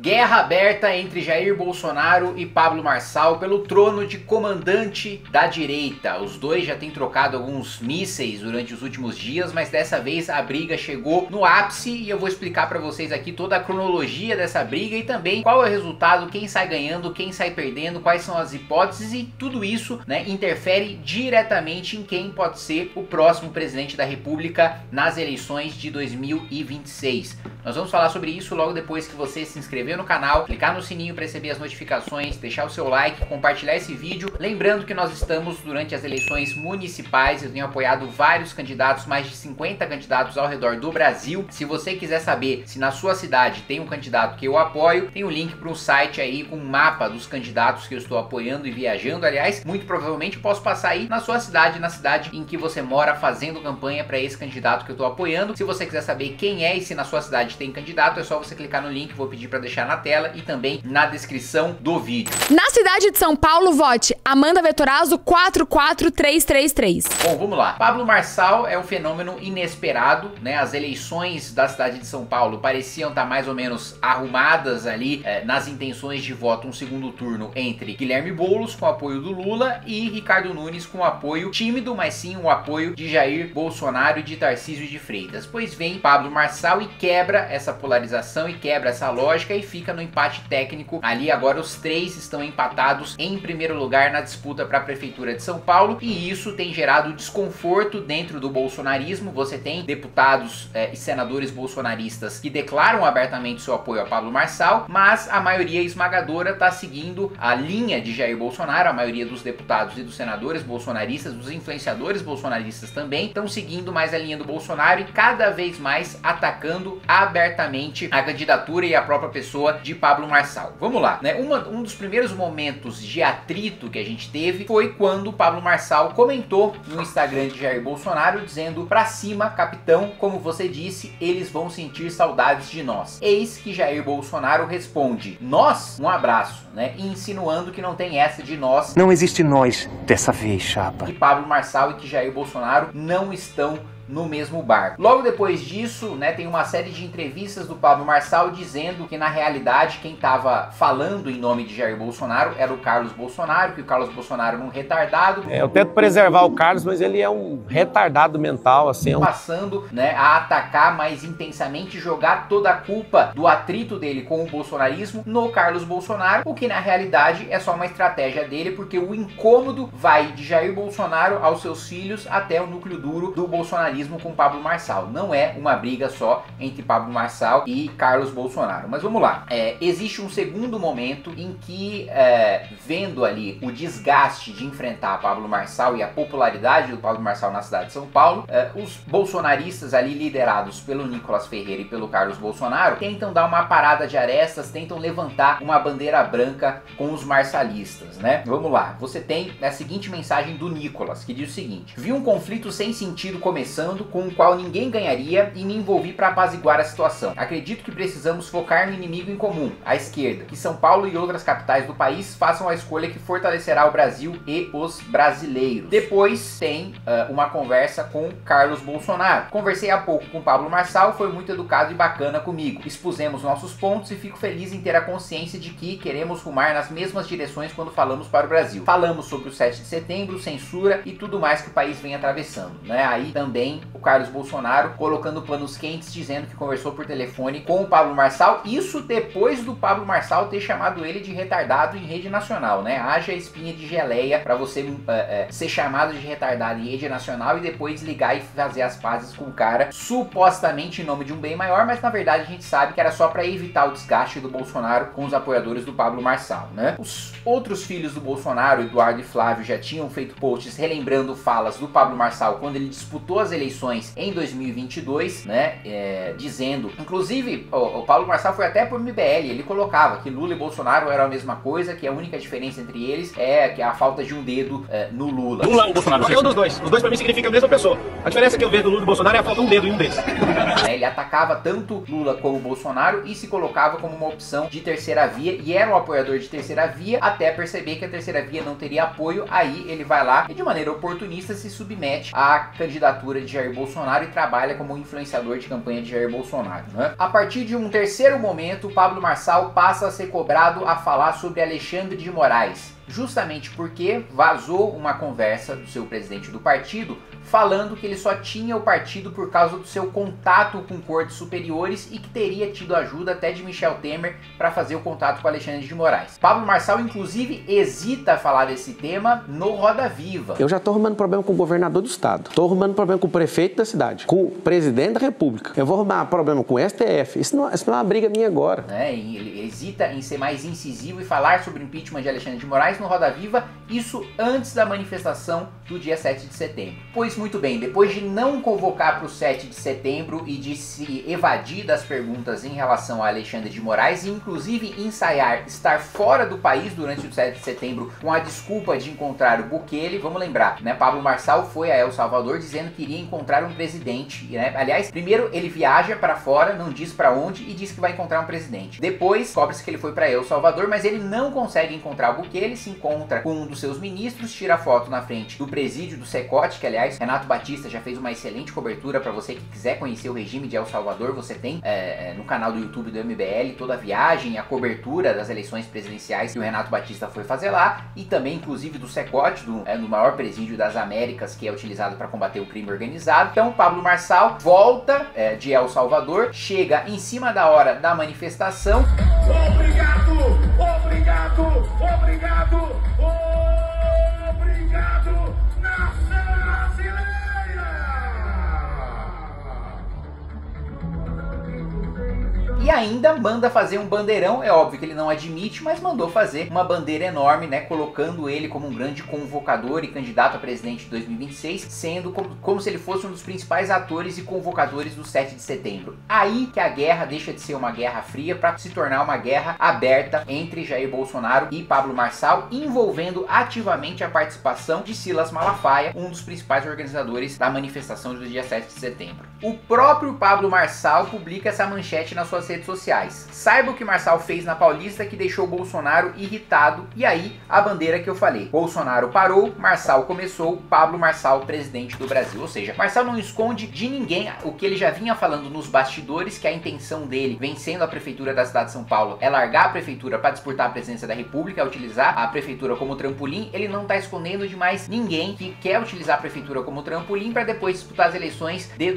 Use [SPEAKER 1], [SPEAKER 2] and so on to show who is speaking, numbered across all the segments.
[SPEAKER 1] Guerra aberta entre Jair Bolsonaro e Pablo Marçal pelo trono de comandante da direita. Os dois já têm trocado alguns mísseis durante os últimos dias, mas dessa vez a briga chegou no ápice e eu vou explicar para vocês aqui toda a cronologia dessa briga e também qual é o resultado, quem sai ganhando, quem sai perdendo, quais são as hipóteses e tudo isso, né, interfere diretamente em quem pode ser o próximo presidente da República nas eleições de 2026. Nós vamos falar sobre isso logo depois que você se inscrever no canal, clicar no sininho para receber as notificações, deixar o seu like, compartilhar esse vídeo. Lembrando que nós estamos durante as eleições municipais, eu tenho apoiado vários candidatos, mais de 50 candidatos ao redor do Brasil. Se você quiser saber se na sua cidade tem um candidato que eu apoio, tem um link para um site aí com um mapa dos candidatos que eu estou apoiando e viajando. Aliás, muito provavelmente posso passar aí na sua cidade, na cidade em que você mora, fazendo campanha para esse candidato que eu estou apoiando. Se você quiser saber quem é e se na sua cidade tem candidato, é só você clicar no link, vou pedir para deixar na tela e também na descrição do vídeo.
[SPEAKER 2] Na cidade de São Paulo, vote Amanda Vettorazzo 44333.
[SPEAKER 1] Bom, vamos lá. Pablo Marçal é um fenômeno inesperado, né? As eleições da cidade de São Paulo pareciam estar mais ou menos arrumadas ali nas intenções de voto, um segundo turno entre Guilherme Boulos com o apoio do Lula e Ricardo Nunes com o apoio tímido, mas sim o apoio de Jair Bolsonaro e de Tarcísio de Freitas. Pois vem Pablo Marçal e quebra essa polarização e quebra essa lógica e fica no empate técnico. Ali agora os três estão empatados em primeiro lugar na disputa para a prefeitura de São Paulo e isso tem gerado desconforto dentro do bolsonarismo. Você tem deputados e senadores bolsonaristas que declaram abertamente seu apoio a Pablo Marçal, mas a maioria esmagadora está seguindo a linha de Jair Bolsonaro. A maioria dos deputados e dos senadores bolsonaristas, dos influenciadores bolsonaristas também, estão seguindo mais a linha do Bolsonaro e cada vez mais atacando abertamente a candidatura e a própria pessoa de Pablo Marçal. Vamos lá, né? Um dos primeiros momentos de atrito que a gente teve foi quando Pablo Marçal comentou no Instagram de Jair Bolsonaro dizendo: "Pra cima, capitão, como você disse, eles vão sentir saudades de nós." Eis que Jair Bolsonaro responde: "Nós? Um abraço", né? Insinuando que não tem essa de nós.
[SPEAKER 3] Não existe nós dessa vez, chapa.
[SPEAKER 1] Que Pablo Marçal e que Jair Bolsonaro não estão no mesmo barco. Logo depois disso, né, tem uma série de entrevistas do Pablo Marçal dizendo que na realidade quem estava falando em nome de Jair Bolsonaro era o Carlos Bolsonaro, que o Carlos Bolsonaro era um retardado.
[SPEAKER 4] Eu tento preservar o Carlos, mas ele é um retardado mental, assim.
[SPEAKER 1] Passando, né, a atacar mais intensamente, jogar toda a culpa do atrito dele com o bolsonarismo no Carlos Bolsonaro, o que na realidade é só uma estratégia dele, porque o incômodo vai de Jair Bolsonaro aos seus filhos até o núcleo duro do bolsonarismo com Pablo Marçal. Não é uma briga só entre Pablo Marçal e Carlos Bolsonaro. Mas vamos lá. Existe um segundo momento em que, vendo ali o desgaste de enfrentar Pablo Marçal e a popularidade do Pablo Marçal na cidade de São Paulo, os bolsonaristas ali liderados pelo Nicolas Ferreira e pelo Carlos Bolsonaro tentam dar uma parada de arestas, tentam levantar uma bandeira branca com os marçalistas, né? Vamos lá. Você tem a seguinte mensagem do Nicolas, que diz o seguinte: "Vi um conflito sem sentido começando, com o qual ninguém ganharia e me envolvi para apaziguar a situação. Acredito que precisamos focar no inimigo em comum, a esquerda, que São Paulo e outras capitais do país façam a escolha que fortalecerá o Brasil e os brasileiros." Depois tem uma conversa com Carlos Bolsonaro. "Conversei há pouco com Pablo Marçal, foi muito educado e bacana comigo. Expusemos nossos pontos e fico feliz em ter a consciência de que queremos rumar nas mesmas direções quando falamos para o Brasil. Falamos sobre o 7 de setembro, censura e tudo mais que o país vem atravessando", né? Aí também o Carlos Bolsonaro colocando panos quentes, dizendo que conversou por telefone com o Pablo Marçal, isso depois do Pablo Marçal ter chamado ele de retardado em rede nacional, né? Haja espinha de geleia para você ser chamado de retardado em rede nacional e depois ligar e fazer as pazes com o cara, supostamente em nome de um bem maior, mas na verdade a gente sabe que era só para evitar o desgaste do Bolsonaro com os apoiadores do Pablo Marçal, né? Os outros filhos do Bolsonaro, Eduardo e Flávio, já tinham feito posts relembrando falas do Pablo Marçal quando ele disputou as eleições em 2022, né, dizendo, inclusive o Pablo Marçal foi até por MBL, ele colocava que Lula e Bolsonaro eram a mesma coisa, que a única diferença entre eles é que a falta de um dedo no Lula.
[SPEAKER 5] Lula ou Bolsonaro? Qualquer um dos dois. Os dois pra mim significam a mesma pessoa. A diferença que eu vejo do Lula e do Bolsonaro é a falta de um dedo em um deles.
[SPEAKER 1] Ele atacava tanto Lula como Bolsonaro e se colocava como uma opção de terceira via e era um apoiador de terceira via até perceber que a terceira via não teria apoio. Aí ele vai lá e de maneira oportunista se submete à candidatura de Jair Bolsonaro e trabalha como influenciador de campanha de Jair Bolsonaro, né? A partir de um terceiro momento, Pablo Marçal passa a ser cobrado a falar sobre Alexandre de Moraes, justamente porque vazou uma conversa do seu presidente do partido falando que ele só tinha o partido por causa do seu contato com cortes superiores e que teria tido ajuda até de Michel Temer para fazer o contato com Alexandre de Moraes. Pablo Marçal, inclusive, hesita a falar desse tema no Roda Viva.
[SPEAKER 4] Eu já tô arrumando problema com o governador do estado, tô arrumando problema com o prefeito da cidade, com o presidente da república. Eu vou arrumar problema com o STF. Isso não é uma briga minha agora.
[SPEAKER 1] Ele hesita em ser mais incisivo e falar sobre o impeachment de Alexandre de Moraes no Roda Viva, isso antes da manifestação do dia 7 de setembro. Pois muito bem, depois de não convocar para o 7 de setembro e de se evadir das perguntas em relação a Alexandre de Moraes e inclusive ensaiar estar fora do país durante o 7 de setembro com a desculpa de encontrar o Bukele, vamos lembrar, né? Pablo Marçal foi a El Salvador dizendo que iria encontrar um presidente, né? Aliás, primeiro ele viaja para fora, não diz para onde e diz que vai encontrar um presidente. Depois, descobre-se que ele foi para El Salvador, mas ele não consegue encontrar o Bukele, se encontra com um dos seus ministros, tira foto na frente do presídio do Secote, que aliás, Renato Batista já fez uma excelente cobertura para você que quiser conhecer o regime de El Salvador, você tem no canal do YouTube do MBL toda a viagem, a cobertura das eleições presidenciais que o Renato Batista foi fazer lá, e também inclusive do Secote, do maior presídio das Américas, que é utilizado para combater o crime organizado. Então Pablo Marçal volta de El Salvador, chega em cima da hora da manifestação.
[SPEAKER 5] Obrigado, obrigado, obrigado, obrigado, nação brasileira!
[SPEAKER 1] E ainda manda fazer um bandeirão, é óbvio que ele não admite, mas mandou fazer uma bandeira enorme, né, colocando ele como um grande convocador e candidato a presidente de 2026, sendo como se ele fosse um dos principais atores e convocadores do 7 de setembro. Aí que a guerra deixa de ser uma guerra fria para se tornar uma guerra aberta entre Jair Bolsonaro e Pablo Marçal, envolvendo ativamente a participação de Silas Malafaia, um dos principais organizadores da manifestação do dia 7 de setembro. O próprio Pablo Marçal publica essa manchete nas suas redes sociais. Saiba o que Marçal fez na Paulista que deixou Bolsonaro irritado, e aí a bandeira que eu falei. Bolsonaro parou, Marçal começou, Pablo Marçal presidente do Brasil. Ou seja, Marçal não esconde de ninguém o que ele já vinha falando nos bastidores, que a intenção dele, vencendo a prefeitura da cidade de São Paulo, é largar a prefeitura para disputar a presidência da república, é utilizar a prefeitura como trampolim. Ele não está escondendo de mais ninguém que quer utilizar a prefeitura como trampolim para depois disputar as eleições de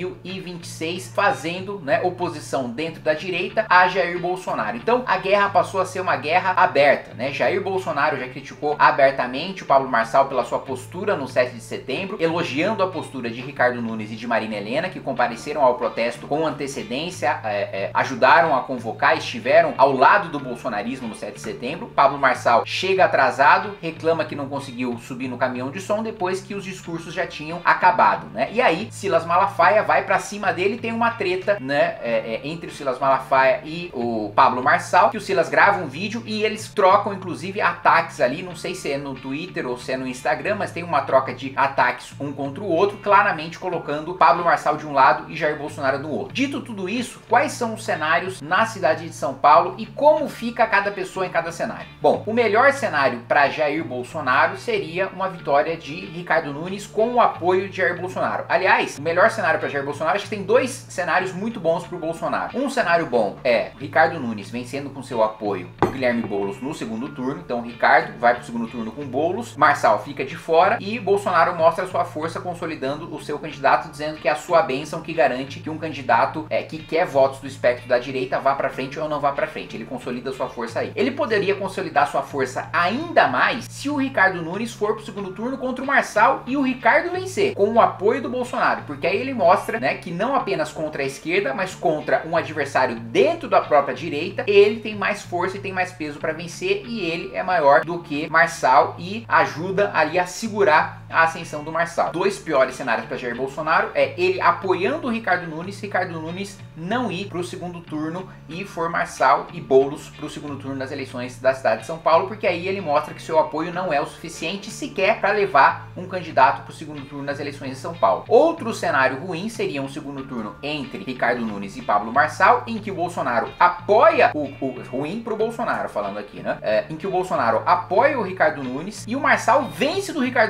[SPEAKER 1] 2026, fazendo, né, oposição dentro da direita a Jair Bolsonaro. Então a guerra passou a ser uma guerra aberta, né? Jair Bolsonaro já criticou abertamente o Pablo Marçal pela sua postura no 7 de setembro, elogiando a postura de Ricardo Nunes e de Marina Helena, que compareceram ao protesto com antecedência, ajudaram a convocar, estiveram ao lado do bolsonarismo no 7 de setembro. Pablo Marçal chega atrasado, reclama que não conseguiu subir no caminhão de som depois que os discursos já tinham acabado, né? E aí Silas Malafaia vai pra cima dele, tem uma treta, né, entre o Silas Malafaia e o Pablo Marçal, que o Silas grava um vídeo e eles trocam inclusive ataques ali, não sei se é no Twitter ou se é no Instagram, mas tem uma troca de ataques um contra o outro, claramente colocando Pablo Marçal de um lado e Jair Bolsonaro do outro. Dito tudo isso, quais são os cenários na cidade de São Paulo e como fica cada pessoa em cada cenário? Bom, o melhor cenário para Jair Bolsonaro seria uma vitória de Ricardo Nunes com o apoio de Jair Bolsonaro. Aliás, o melhor cenário para Jair Bolsonaro, acho que tem dois cenários muito bons para o Bolsonaro. Um cenário bom é Ricardo Nunes vencendo com seu apoio o Guilherme Boulos no segundo turno. Então Ricardo vai para o segundo turno com Boulos, Marçal fica de fora e Bolsonaro mostra sua força consolidando o seu candidato, dizendo que é a sua bênção que garante que um candidato que quer votos do espectro da direita vá para frente ou não vá para frente. Ele consolida sua força aí. Ele poderia consolidar sua força ainda mais se o Ricardo Nunes for para o segundo turno contra o Marçal e o Ricardo vencer com o apoio do Bolsonaro, porque aí ele mostra, né, que não apenas contra a esquerda, mas contra um adversário dentro da própria direita, ele tem mais força e tem mais peso para vencer, e ele é maior do que Marçal e ajuda ali a segurar a ascensão do Marçal. Dois piores cenários para Jair Bolsonaro é ele apoiando o Ricardo Nunes não ir para o segundo turno e for Marçal e Boulos para o segundo turno das eleições da cidade de São Paulo, porque aí ele mostra que seu apoio não é o suficiente sequer para levar um candidato para o segundo turno das eleições de São Paulo. Outro cenário ruim seria um segundo turno entre Ricardo Nunes e Pablo Marçal, em que o Bolsonaro apoia o ruim pro Bolsonaro, falando aqui, né? Em que o Bolsonaro apoia o Ricardo Nunes e o Marçal vence do Ricardo Nunes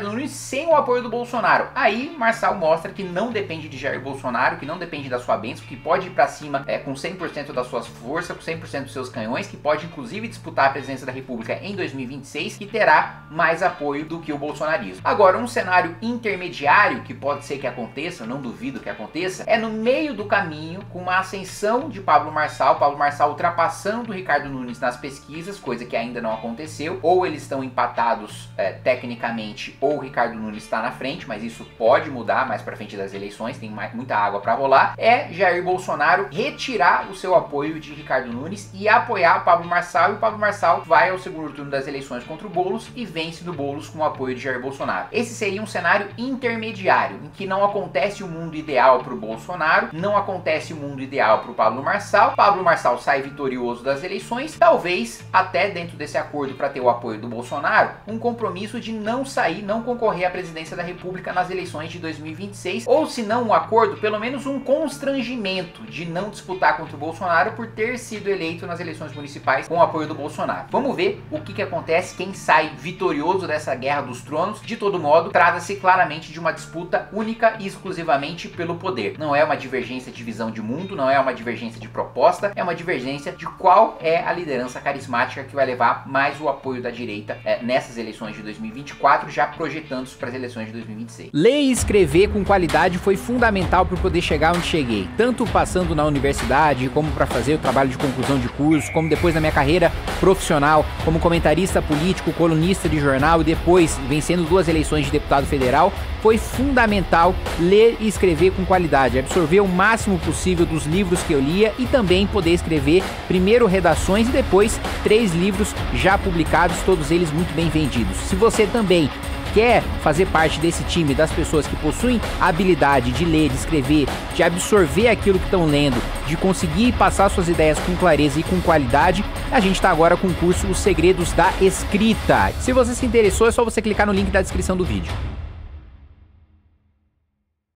[SPEAKER 1] sem o apoio do Bolsonaro. Aí Marçal mostra que não depende de Jair Bolsonaro, que não depende da sua bênção, que pode ir pra cima com 100% das suas forças, com 100% dos seus canhões, que pode inclusive disputar a presidência da República em 2026 e terá mais apoio do que o bolsonarismo. Agora, um cenário intermediário, que pode ser que aconteça, eu não duvido que aconteça, é no meio do caminho, com uma ascensão de Pablo Marçal ultrapassando o Ricardo Nunes nas pesquisas, coisa que ainda não aconteceu, ou eles estão empatados tecnicamente, ou o Ricardo Nunes está na frente, mas isso pode mudar mais pra frente das eleições, tem muita água pra rolar, é Jair Bolsonaro retirar o seu apoio de Ricardo Nunes e apoiar Pablo Marçal, e o Pablo Marçal vai ao segundo turno das eleições contra o Boulos e vence do Boulos com o apoio de Jair Bolsonaro. Esse seria um cenário intermediário, em que não acontece o mundo ideal pro Bolsonaro, não acontece o mundo ideal pro Pablo Marçal sai vitorioso das eleições, talvez até dentro desse acordo para ter o apoio do Bolsonaro, um compromisso de não concorrer à presidência da República nas eleições de 2026, ou se não um acordo, pelo menos um constrangimento de não disputar contra o Bolsonaro por ter sido eleito nas eleições municipais com o apoio do Bolsonaro. Vamos ver o que acontece, quem sai vitorioso dessa guerra dos tronos. De todo modo, trata-se claramente de uma disputa única e exclusivamente pelo poder. Não é uma divergência de visão de mundo, não é uma divergência de proposta, é uma divergência de qual é a liderança carismática que vai levar mais o apoio da direita nessas eleições de 2024, já projetando-se para as eleições de 2026.
[SPEAKER 6] Ler e escrever com qualidade foi fundamental para poder chegar onde cheguei, tanto passando na universidade, como para fazer o trabalho de conclusão de curso, como depois na minha carreira profissional, como comentarista político, colunista de jornal e depois vencendo 2 eleições de deputado federal. Foi fundamental ler e escrever com qualidade, absorver o máximo possível dos livros que eu lia e também poder escrever primeiro redações e depois 3 livros já publicados, todos eles muito bem vendidos. Se você também quer fazer parte desse time das pessoas que possuem a habilidade de ler, de escrever, de absorver aquilo que estão lendo, de conseguir passar suas ideias com clareza e com qualidade, a gente está agora com o curso Os Segredos da Escrita. Se você se interessou, é só você clicar no link da descrição do vídeo.